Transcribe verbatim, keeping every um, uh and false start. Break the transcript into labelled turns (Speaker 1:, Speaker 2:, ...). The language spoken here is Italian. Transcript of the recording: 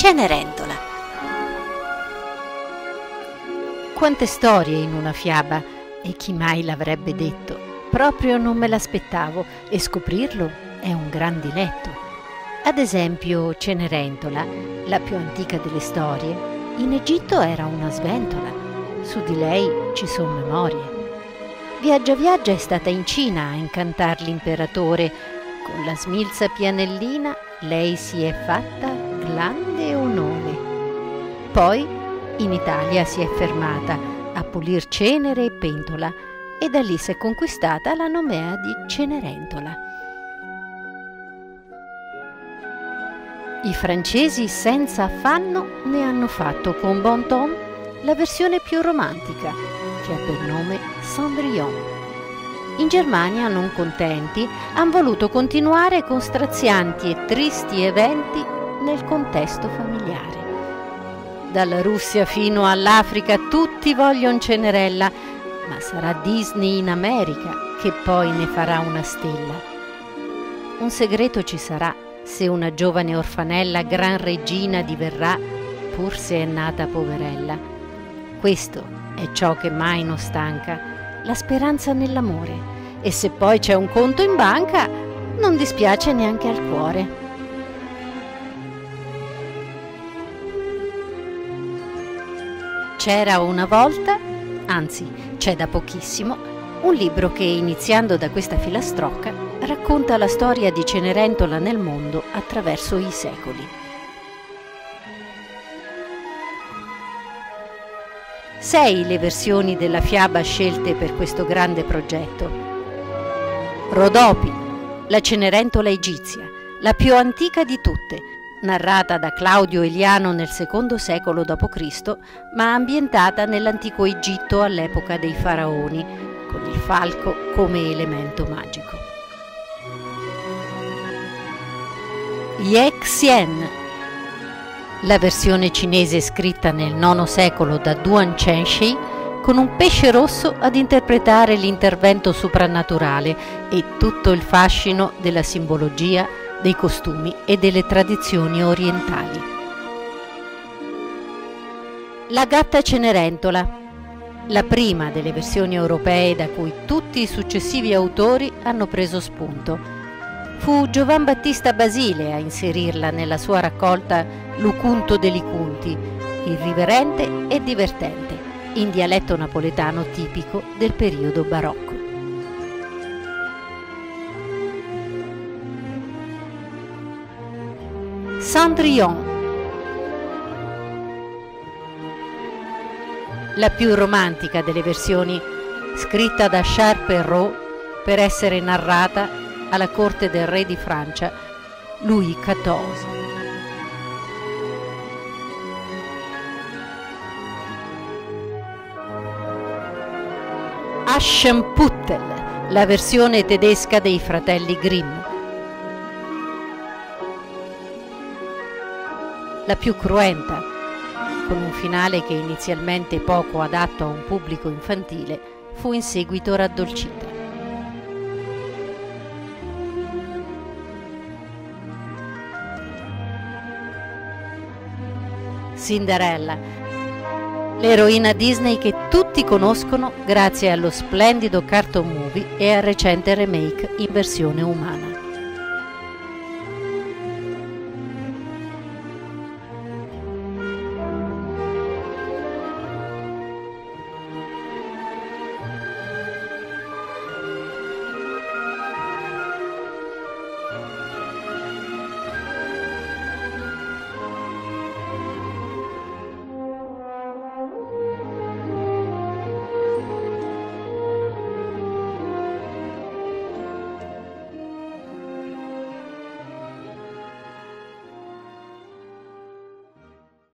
Speaker 1: Cenerentola. Quante storie in una fiaba, e chi mai l'avrebbe detto? Proprio non me l'aspettavo, e scoprirlo è un gran diletto. Ad esempio, Cenerentola, la più antica delle storie, in Egitto era una sventola. Su di lei ci sono memorie. Viaggia Viaggia è stata in Cina a incantar l'imperatore. Con la smilza pianellina lei si è fatta glande onore. Poi in Italia si è fermata a pulir cenere e pentola e da lì si è conquistata la nomea di Cenerentola. I francesi senza affanno ne hanno fatto con bon ton la versione più romantica, che ha per nome Cendrillon. In Germania, non contenti, han voluto continuare con strazianti e tristi eventi nel contesto familiare. Dalla Russia fino all'Africa tutti vogliono Cenerella, ma sarà Disney in America che poi ne farà una stella. Un segreto ci sarà se una giovane orfanella gran regina diverrà, pur se è nata poverella. Questo è ciò che mai non stanca, la speranza nell'amore. E se poi c'è un conto in banca, non dispiace neanche al cuore. C'era una volta, anzi c'è da pochissimo, un libro che, iniziando da questa filastrocca, racconta la storia di Cenerentola nel mondo attraverso i secoli. Sei le versioni della fiaba scelte per questo grande progetto. Rodopi, la Cenerentola egizia, la più antica di tutte, narrata da Claudio Eliano nel secondo secolo dopo Cristo, ma ambientata nell'antico Egitto all'epoca dei faraoni, con il falco come elemento magico. Ye Xian, la versione cinese scritta nel nono secolo da Duan Chenxi, con un pesce rosso ad interpretare l'intervento soprannaturale e tutto il fascino della simbologia, dei costumi e delle tradizioni orientali. La gatta Cenerentola, la prima delle versioni europee da cui tutti i successivi autori hanno preso spunto. Fu Giovan Battista Basile a inserirla nella sua raccolta Lucunto de Licunti, irriverente e divertente, in dialetto napoletano tipico del periodo barocco. Cendrillon, la più romantica delle versioni, scritta da Charles Perrault per essere narrata alla corte del re di Francia, Louis quattordici. Aschenputtel, la versione tedesca dei fratelli Grimm. La più cruenta, con un finale che inizialmente poco adatto a un pubblico infantile, fu in seguito raddolcita. Cinderella, l'eroina Disney che tutti conoscono grazie allo splendido cartoon movie e al recente remake in versione umana.